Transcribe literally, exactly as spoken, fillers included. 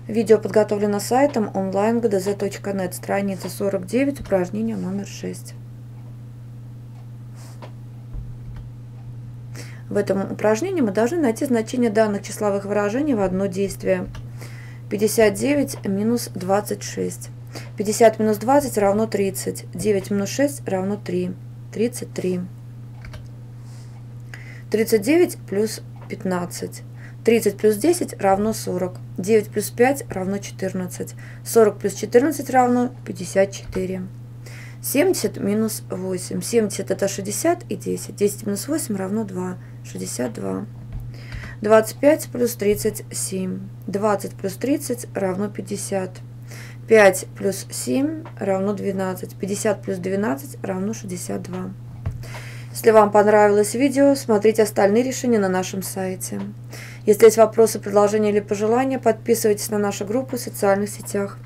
Видео подготовлено сайтом онлайн гэ дэ зэ точка нет, страница сорок девять, упражнение номер шесть. В этом упражнении мы должны найти значение данных числовых выражений в одно действие. пятьдесят девять минус двадцать шесть. пятьдесят минус двадцать равно тридцать. девять минус шесть равно три. тридцать три. тридцать девять плюс пятнадцать. тридцать плюс десять равно сорок. девять плюс пять равно четырнадцать. сорок плюс четырнадцать равно пятьдесят четыре. семьдесят минус восемь. семьдесят это шестьдесят и десять. десять минус восемь равно два. шестьдесят два. двадцать пять плюс тридцать семь. двадцать плюс тридцать равно пятьдесят. пять плюс семь равно двенадцать. пятьдесят плюс двенадцать равно шестьдесят два. Если вам понравилось видео, смотрите остальные решения на нашем сайте. Если есть вопросы, предложения или пожелания, подписывайтесь на нашу группу в социальных сетях.